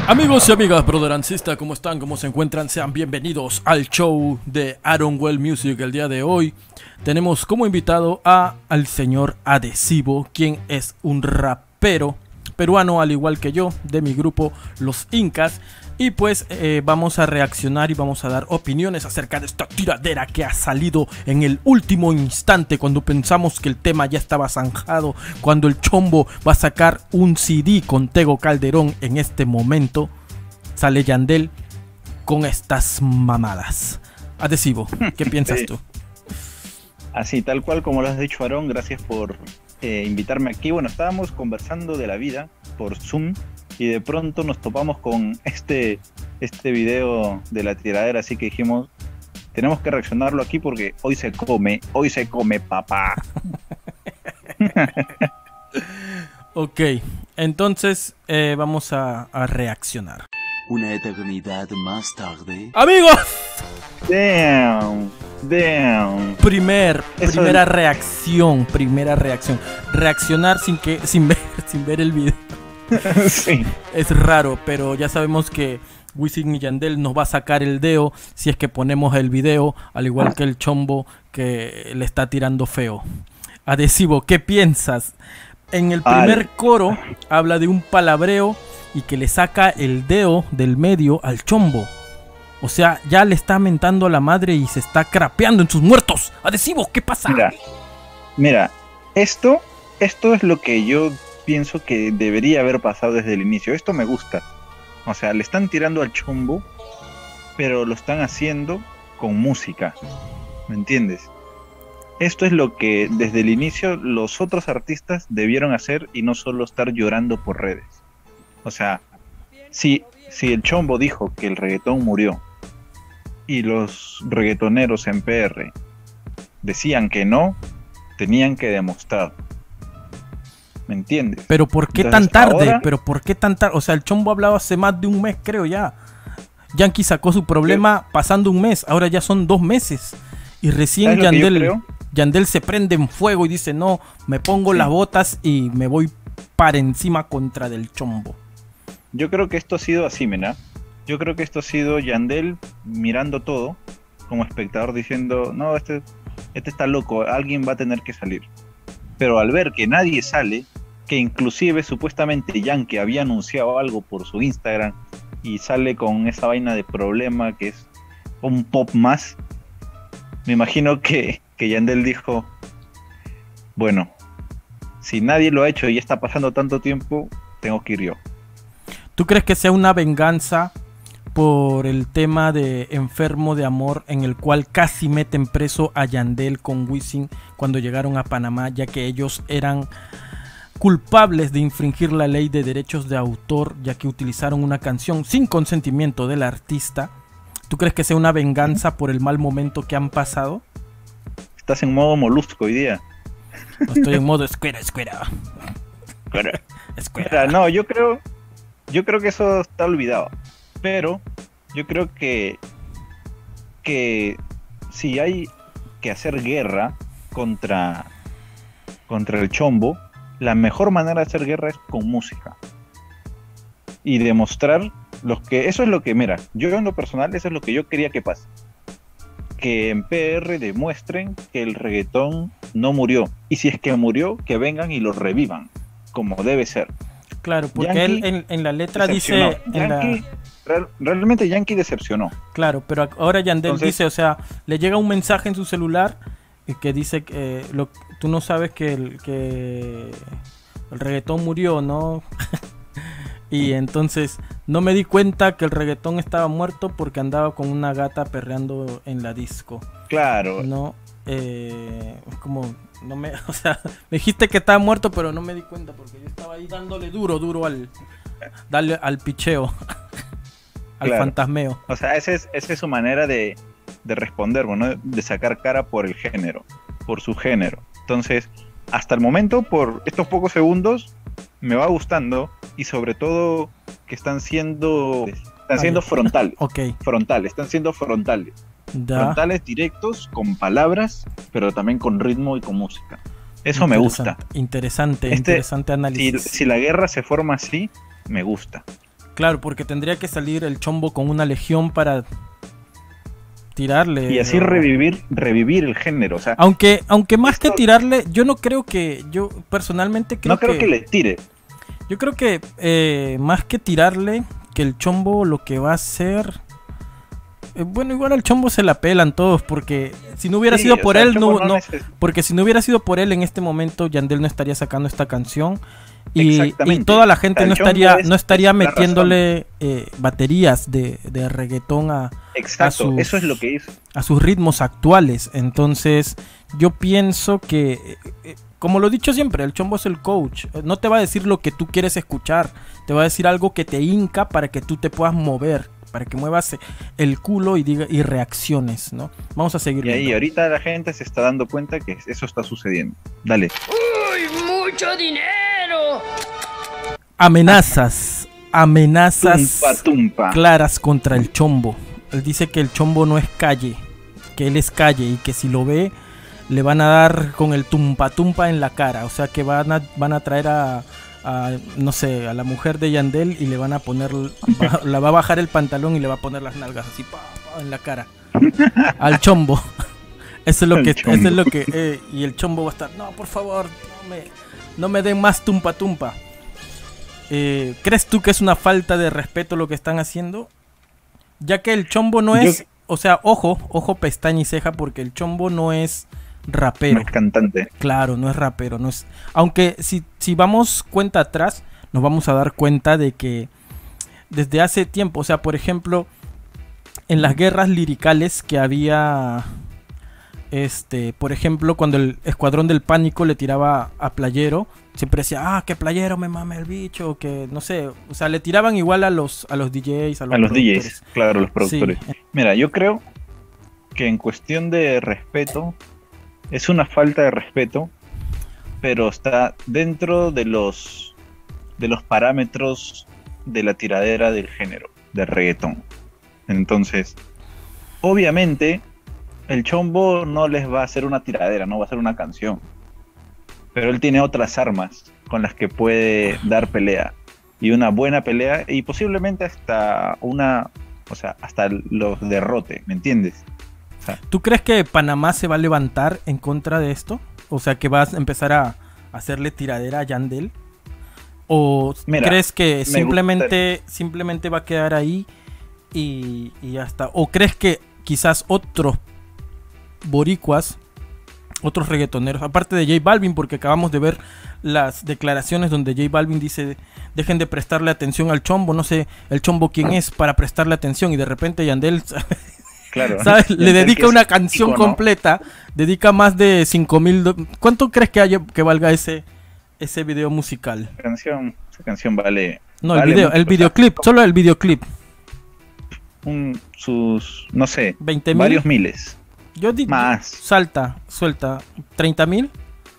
Amigos y amigas, brother and sister, ¿cómo están? ¿Cómo se encuentran? Sean bienvenidos al show de Aaron Well Music. El día de hoy tenemos como invitado al señor Adhesivo, quien es un rapero peruano al igual que yo, de mi grupo Los Incas. Y pues vamos a reaccionar y vamos a dar opiniones acerca de esta tiradera que ha salido en el último instante, cuando pensamos que el tema ya estaba zanjado, cuando el Chombo va a sacar un CD con Tego Calderón. En este momento sale Yandel con estas mamadas. Adhesivo, ¿qué piensas tú? Así, tal cual como lo has dicho, Aarón, gracias por invitarme aquí. Bueno, estábamos conversando de la vida por Zoom y de pronto nos topamos con este video de la tiradera, así que dijimos, tenemos que reaccionarlo aquí porque hoy se come, papá. Ok, entonces vamos a reaccionar. Una eternidad más tarde. ¡Amigos! Damn. Primera reacción. Reaccionar sin ver el video. Sí. Es raro, pero ya sabemos que Wisin y Yandel nos va a sacar el dedo si es que ponemos el video, al igual que el Chombo que le está tirando feo. Adhesivo, ¿qué piensas? En el primer coro habla de un palabreo y que le saca el dedo del medio al Chombo. O sea, ya le está mentando a la madre y se está crapeando en sus muertos. Adhesivo, ¿qué pasa? Mira, esto es lo que yo pienso que debería haber pasado desde el inicio. Esto me gusta. O sea, le están tirando al Chombo, pero lo están haciendo con música. ¿Me entiendes? Esto es lo que desde el inicio los otros artistas debieron hacer y no solo estar llorando por redes. O sea, si el Chombo dijo que el reggaetón murió y los reggaetoneros en PR decían que no, tenían que demostrar. ¿Me entiendes? Pero ¿por qué tan tarde? O sea, el Chombo hablaba hace más de un mes, creo ya. Yankee sacó su problema pasando un mes, ahora ya son 2 meses. Y recién Yandel se prende en fuego y dice, no, me pongo las botas y me voy para encima contra del Chombo. Yo creo que esto ha sido así, mira. Yo creo que esto ha sido Yandel mirando todo como espectador diciendo, no, este está loco, alguien va a tener que salir. Pero al ver que nadie sale, que inclusive supuestamente Yankee había anunciado algo por su Instagram y sale con esa vaina de problema que es un pop más, me imagino que Yandel dijo, bueno, si nadie lo ha hecho y ya está pasando tanto tiempo, tengo que ir yo. ¿Tú crees que sea una venganza por el tema de Enfermo de Amor, en el cual casi meten preso a Yandel con Wisin cuando llegaron a Panamá, ya que ellos eran culpables de infringir la ley de derechos de autor, ya que utilizaron una canción sin consentimiento del artista? ¿Tú crees que sea una venganza por el mal momento que han pasado? Estás en modo molusco hoy día. No, estoy en modo escuera. No, yo creo que eso está olvidado. Pero yo creo que si hay que hacer guerra contra el Chombo, la mejor manera de hacer guerra es con música. Y demostrar eso es lo que, mira, yo en lo personal, eso es lo que yo quería que pase. Que en PR demuestren que el reggaetón no murió. Y si es que murió, que vengan y lo revivan, como debe ser. Claro, porque Yankee él en la letra dice... Realmente Yankee decepcionó. Claro, pero ahora Yandel dice, o sea, le llega un mensaje en su celular que dice que tú no sabes que el reggaetón murió, ¿no? Y entonces no me di cuenta que el reggaetón estaba muerto porque andaba con una gata perreando en la disco. Claro. No, como no me, o sea, me dijiste que estaba muerto, pero no me di cuenta porque yo estaba ahí dándole duro al picheo, al fantasmeo. O sea, esa es su manera de responder, bueno, de sacar cara por el género, por su género. Entonces, hasta el momento, por estos pocos segundos, me va gustando, y sobre todo que están siendo frontales. Okay. Están siendo frontales. Frontales directos, con palabras, pero también con ritmo y con música. Eso me gusta. Interesante análisis. Si la guerra se forma así, me gusta. Claro, porque tendría que salir el Chombo con una legión para tirarle. Y así revivir el género. O sea, aunque más que tirarle, yo no creo que, yo personalmente creo no creo que le tire. Yo creo que más que tirarle, que el Chombo lo que va a hacer... bueno, igual al Chombo se la pelan todos, porque si no hubiera sido por él, porque si no hubiera sido por él en este momento, Yandel no estaría sacando esta canción y toda la gente no estaría metiéndole baterías de reggaetón Exacto, eso es lo que hizo. A sus ritmos actuales. Entonces yo pienso que, como lo he dicho siempre, el Chombo es el coach. No te va a decir lo que tú quieres escuchar, te va a decir algo que te hinca para que tú te puedas mover, para que muevas el culo y reacciones, ¿no? Vamos a seguir viendo. Y ahí ahorita la gente se está dando cuenta que eso está sucediendo. Dale. ¡Uy, mucho dinero! Amenazas tumpa. Claras contra el Chombo. Él dice que el Chombo no es calle, que él es calle y que si lo ve le van a dar con el tumpa en la cara. O sea que van a traer a no sé, a la mujer de Yandel y le van a poner, la va a bajar el pantalón y le va a poner las nalgas así en la cara al Chombo. Eso es lo que y el Chombo va a estar, no, por favor, no me den más tumpa. ¿Crees tú que es una falta de respeto lo que están haciendo? Ya que el Chombo no es, o sea, ojo, pestaña y ceja, porque el Chombo no es rapero. No es cantante. Claro, no es rapero, no es. Aunque si vamos cuenta atrás, nos vamos a dar cuenta de que desde hace tiempo, o sea, por ejemplo, en las guerras liricales que había, por ejemplo, cuando el Escuadrón del Pánico le tiraba a Playero, siempre decía, que Playero me mame el bicho, que no sé, o sea, le tiraban igual a los DJs, a los DJs, claro, los productores. Sí. Mira, yo creo que en cuestión de respeto, es una falta de respeto, pero está dentro de los parámetros de la tiradera del género, del reggaetón. Entonces, obviamente, el Chombo no les va a hacer una tiradera, no va a hacer una canción. Pero él tiene otras armas con las que puede dar pelea. Y una buena pelea, y posiblemente hasta hasta los derrote, ¿me entiendes? O sea, ¿tú crees que Panamá se va a levantar en contra de esto? O sea, que va a empezar a hacerle tiradera a Yandel. ¿O crees que simplemente va a quedar ahí y ya está? ¿O crees que quizás otros boricuas, otros reggaetoneros, aparte de J Balvin, porque acabamos de ver las declaraciones donde J Balvin dice, dejen de prestarle atención al Chombo, no sé el Chombo quién es para prestarle atención, y de repente Yandel... Claro, ¿sabes? Le dedica una canción completa, dedica más de 5,000. ¿Cuánto crees que valga ese video musical? Esa canción vale. No, el videoclip, solo el videoclip. No sé, 20,000, varios miles. Yo digo, más. suelta, $30,000.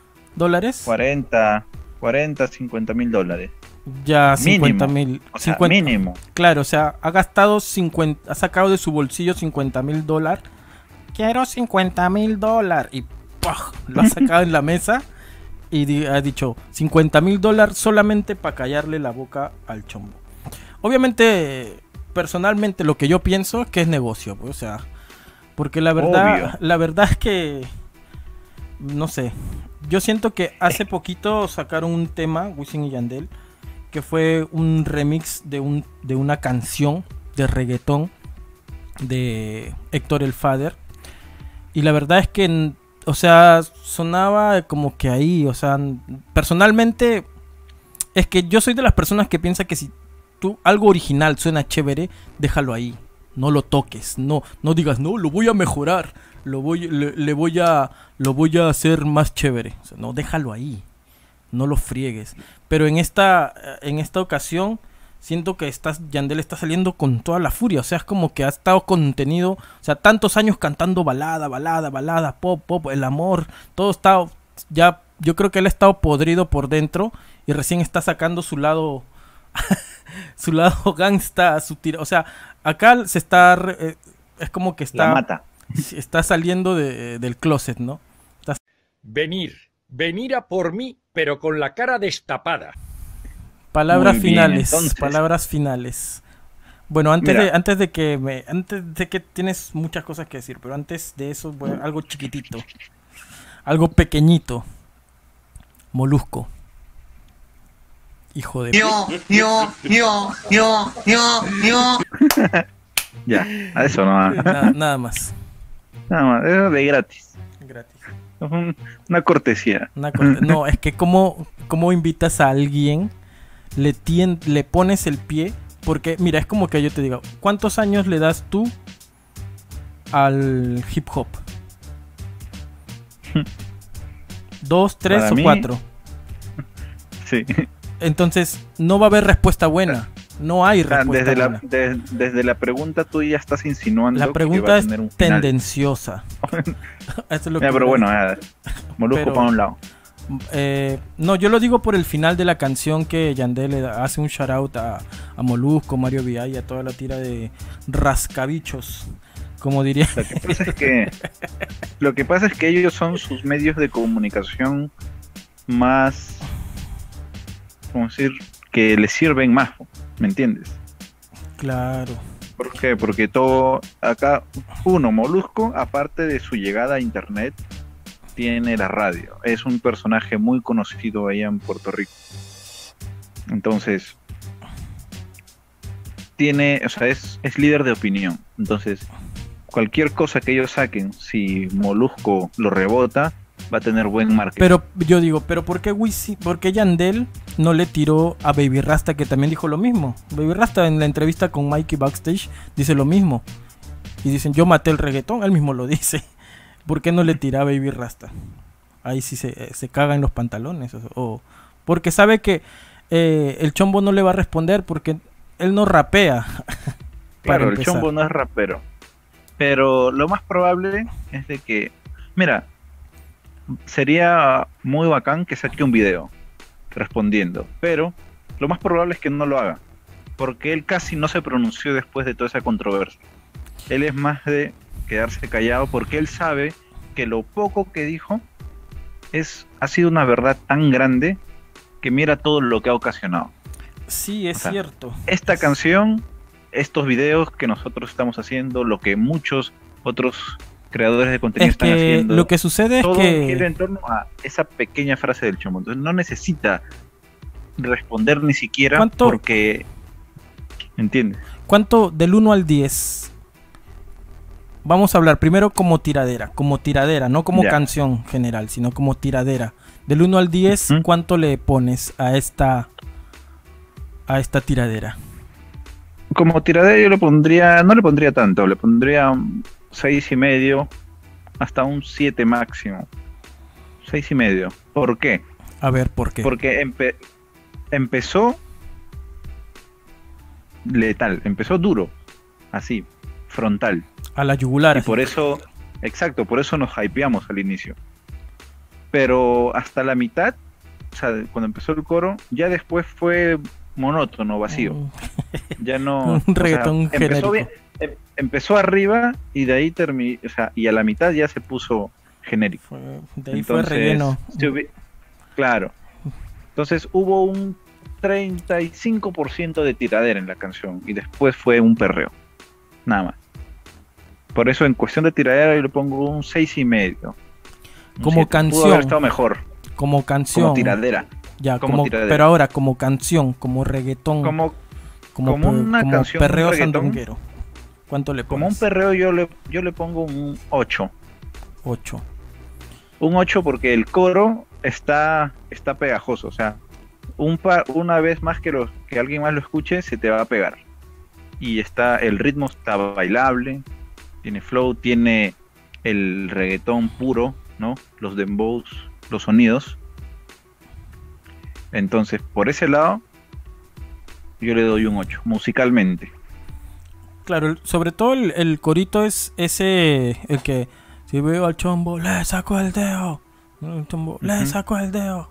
40, 50,000 dólares. Ya, 50,000. O sea, mínimo. Claro, o sea, ha sacado de su bolsillo $50,000. Quiero $50,000. Y ¡pah! Lo ha sacado en la mesa y ha dicho $50,000 solamente para callarle la boca al Chombo. Obviamente, personalmente, lo que yo pienso es que es negocio, pues, o sea, porque la verdad es que, no sé, yo siento que hace poquito sacaron un tema, Wisin y Yandel, que fue un remix de una canción de reggaetón de Héctor el Father, y la verdad es que, o sea, sonaba como que ahí, o sea, personalmente es que yo soy de las personas que piensa que si algo original suena chévere, déjalo ahí, no lo toques, no digas, no, lo voy a mejorar, lo voy a hacer más chévere, o sea, no, déjalo ahí, no lo friegues. Pero en esta ocasión siento que Yandel está saliendo con toda la furia, o sea, es como que ha estado contenido, o sea, tantos años cantando balada, pop, el amor, todo está ya, yo creo que él ha estado podrido por dentro y recién está sacando su lado su lado gangsta, o sea, acá se está es como que está saliendo del closet, ¿no? Venir a por mí, pero con la cara destapada. Palabras Muy bien, finales, entonces. palabras finales. Bueno, Mira. antes de que tienes muchas cosas que decir, pero antes de eso, bueno, algo chiquitito, algo pequeñito. Molusco. Hijo de... Ya, a eso no. Nada más. Nada más, eso de gratis. Gratis. Una cortesía. No, es que como invitas a alguien, le pones el pie, porque mira, es como que yo te digo, ¿cuántos años le das tú al hip hop? ¿2, 3 Para o mí, 4? Sí. Entonces, no va a haber respuesta buena. No hay respuesta buena. Desde la pregunta tú ya estás insinuando La que va pregunta a es tener un final. tendenciosa. Eso es lo Ya, que pero voy a bueno, decir. Molusco Pero- para un lado. No, yo lo digo por el final de la canción que Yandel le hace un shout out a Molusco, Mario Viay, a toda la tira de rascabichos, como diría. Lo que pasa es que ellos son sus medios de comunicación más, ¿cómo decir? Que les sirven más, ¿me entiendes? Claro. ¿Por qué? Porque todo acá, Molusco, aparte de su llegada a internet, tiene la radio. Es un personaje muy conocido allá en Puerto Rico. Entonces, es líder de opinión. Entonces, cualquier cosa que ellos saquen, si Molusco lo rebota, va a tener buen marketing. Pero yo digo, ¿pero por qué Yandel no le tiró a Baby Rasta, que también dijo lo mismo? Baby Rasta en la entrevista con Mikey Backstage dice lo mismo. Y dicen, yo maté el reggaetón, él mismo lo dice. ¿Por qué no le tira a Baby Rasta? Ahí sí se caga en los pantalones. O porque sabe que el Chombo no le va a responder porque él no rapea. Claro, el Chombo no es rapero. Pero lo más probable es de que, mira, sería muy bacán que saque un video respondiendo, pero lo más probable es que no lo haga, porque él casi no se pronunció después de toda esa controversia. Él es más de quedarse callado porque él sabe que lo poco que dijo ha sido una verdad tan grande que mira todo lo que ha ocasionado. Sí, es cierto. Esta canción, estos videos que nosotros estamos haciendo, lo que muchos otros creadores de contenido están haciendo, lo que sucede todo es que gira en torno a esa pequeña frase del Chombo. Entonces no necesita responder ni siquiera porque, ¿entiendes? ¿Cuánto del 1 al 10? Vamos a hablar primero como tiradera, no como canción general, sino como tiradera. Del 1 al 10, ¿cuánto le pones a esta tiradera? Como tiradera yo no le pondría tanto, le pondría 6,5 hasta un 7 máximo. 6,5. ¿Por qué? A ver, ¿por qué? Porque empezó letal, empezó duro, así, frontal. A la yugular. Y por eso, exacto, por eso nos hypeamos al inicio. Pero hasta la mitad, o sea, cuando empezó el coro, ya después fue monótono, vacío. Ya no. Un reggaetón genérico. Empezó arriba y de ahí terminó, o sea, y a la mitad ya se puso genérico. De ahí entonces, fue relleno. Claro. Entonces hubo un 35% de tiradera en la canción y después fue un perreo. Nada más. Por eso en cuestión de tiradera yo le pongo un 6,5. Como canción. Pudo haber estado mejor. Como canción. Como tiradera. Ya, como tiradera. Pero ahora como canción, como reggaetón. Como una canción, perreo sandunguero. ¿Cuánto le pones? Como un perreo yo le pongo un 8. 8. Un 8 porque el coro está pegajoso, o sea, una vez más que alguien más lo escuche se te va a pegar. Y el ritmo está bailable, tiene flow, tiene el reggaetón puro, ¿no? Los dembows, los sonidos. Entonces, por ese lado yo le doy un 8, musicalmente. Claro, sobre todo el corito es ese, el que si veo al Chombo, le saco el dedo. El Chombo, le saco el dedo.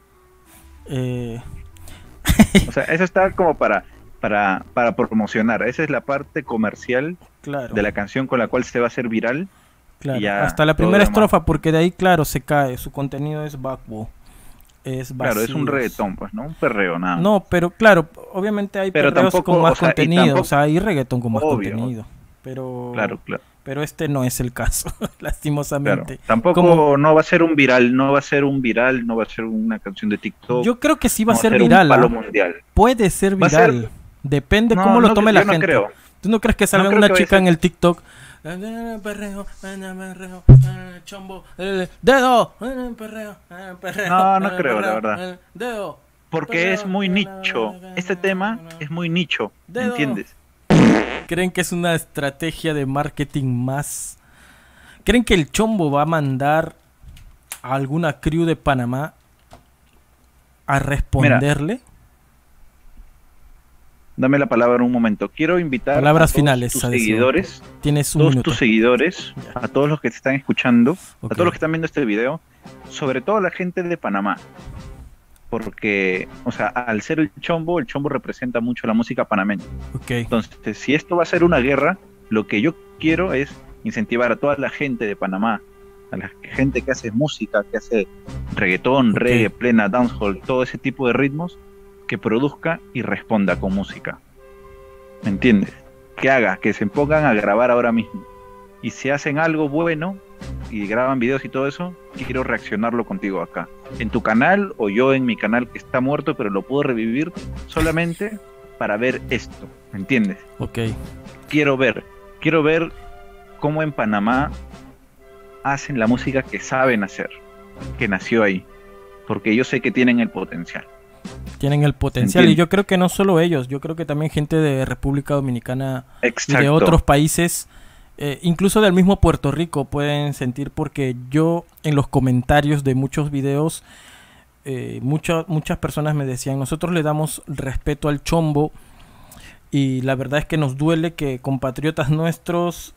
O sea, eso está como para promocionar. Esa es la parte comercial de la canción con la cual se va a hacer viral. Claro, hasta la primera estrofa, porque de ahí, claro, se cae. Su contenido es backbone. es Claro, es un vacíos. reggaetón, pues, ¿no? Un perreo, nada. No, pero claro, obviamente hay Pero perreos tampoco, con más o sea, y contenido, tampoco- o sea, hay reggaetón con más Obvio. contenido, pero Claro. pero este no es el caso, Claro, lastimosamente. tampoco Como no va a ser un viral, no va a ser un viral, no va a ser una canción de TikTok, yo creo que sí va no a ser un viral, palo ¿ah? mundial. Puede ser Va a ser- viral, depende No, cómo lo no, tome la yo no gente. creo. ¿Tú no crees que salga creo una que vaya a chica ser- en el TikTok? Perreo, perreo, chombo, dedo, perreo, perreo. No, no creo, la perreo, verdad. Dedo. Porque es muy nicho. Este tema es muy nicho, ¿me Dedo. entiendes? ¿Creen que es una estrategia de marketing más? ¿Creen que el Chombo va a mandar a alguna crew de Panamá a responderle? Dame la palabra un momento. Quiero invitar Palabras a todos finales, tus Adesivo. seguidores, Tienes un todos minuto. tus seguidores, Ya. a todos los que te están escuchando, Ok. a todos los que están viendo este video, sobre todo la gente de Panamá. Porque, o sea, al ser el Chombo representa mucho la música panameña. Ok, Entonces, si esto va a ser una guerra, lo que yo quiero es incentivar a toda la gente de Panamá, a la gente que hace música, que hace reggaetón, Ok. reggae, plena, dancehall, todo ese tipo de ritmos, que produzca y responda con música. ¿Me entiendes? Que haga, que se pongan a grabar ahora mismo. Y si hacen algo bueno y graban videos y todo eso, quiero reaccionarlo contigo acá. En tu canal o yo en mi canal que está muerto, pero lo puedo revivir solamente para ver esto. ¿Me entiendes? ok. Quiero ver cómo en Panamá hacen la música que saben hacer, que nació ahí. Porque yo sé que tienen el potencial. Tienen el potencial. Entiendo. Y yo creo que no solo ellos, yo creo que también gente de República Dominicana y Exacto. de otros países, incluso del mismo Puerto Rico, pueden sentir, porque yo en los comentarios de muchos videos, muchas personas me decían, nosotros le damos respeto al Chombo y la verdad es que nos duele que compatriotas nuestros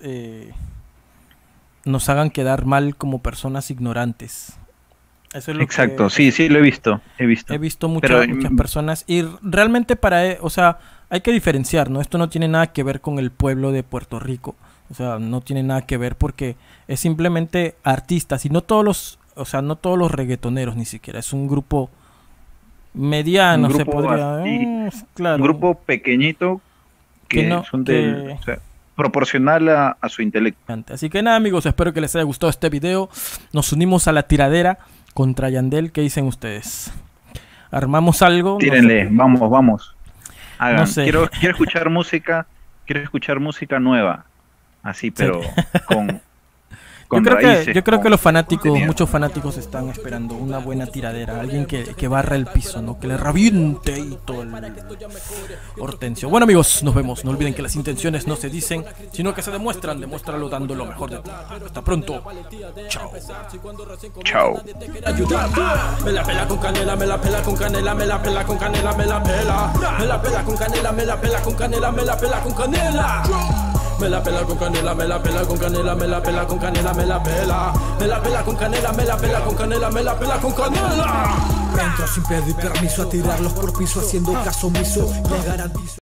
nos hagan quedar mal como personas ignorantes. Eso es lo Exacto, que sí, lo he visto. he visto Pero, muchas personas y realmente o sea, hay que diferenciar, ¿no? Esto no tiene nada que ver con el pueblo de Puerto Rico. O sea, no tiene nada que ver porque es simplemente artistas y no todos los reggaetoneros ni siquiera. Es un grupo mediano, Un se grupo podría. así, Claro. Un grupo pequeñito que, Que no- son que- o sea, proporcional a su intelecto. Así que nada, amigos, espero que les haya gustado este video. Nos unimos a la tiradera contra Yandel. ¿Qué dicen ustedes? ¿Armamos algo? No sé. Tírenle, vamos. Hagan. No sé. Quiero escuchar música nueva. Así, pero con raíces. Yo creo que con los fanáticos, contenido. muchos fanáticos están esperando una buena tiradera, alguien que barra el piso, ¿no? Que le reviente y todo el hortensio. Bueno, amigos, nos vemos. No olviden que las intenciones no se dicen, sino que se demuestran. Demuéstralo dando lo mejor de ti. Hasta pronto. Chao. Chao. Me la pela con canela, me la pela con canela, me la pela con canela, me la pela. Me la pela con canela, me la pela con canela, me la pela con canela. Me la pela con canela, me la pela con canela, me la pela con canela, me la pela. Me la pela con canela, me la pela con canela, me la pela con canela. Entro sin pedir permiso a tirarlos por piso haciendo caso omiso. Le garantizo.